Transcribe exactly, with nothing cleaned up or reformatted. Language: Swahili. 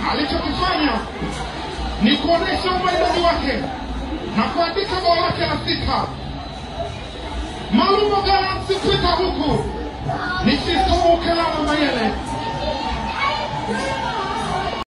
alichokifanya ni kuonesha umaridadi wake na kuandika bao lake la sita. Malumo Gallants kupita huku